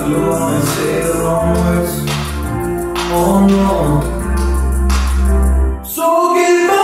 You wanna say the wrong words. Oh no. So get my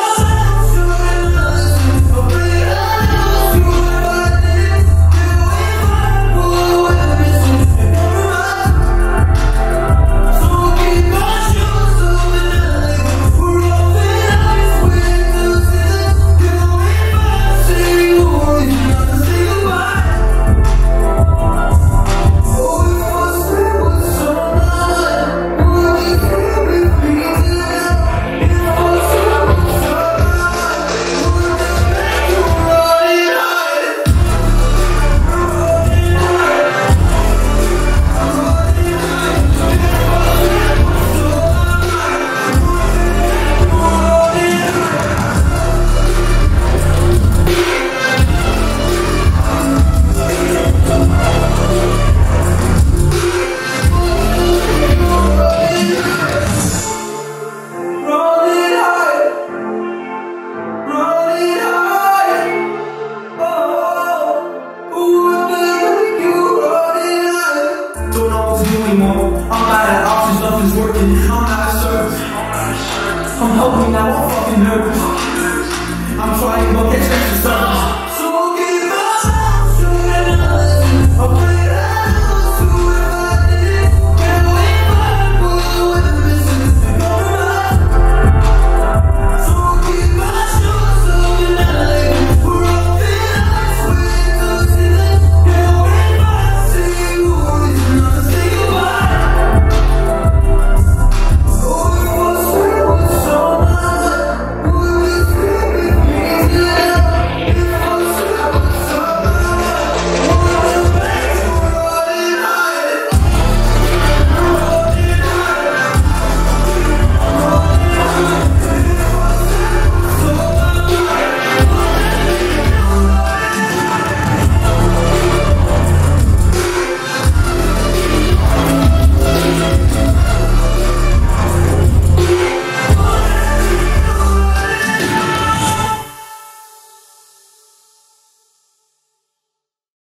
anymore. I'm out of options, nothing's working. I'm not certain. I'm hoping now I'm fucking nervous. I'm trying but can't change the sun.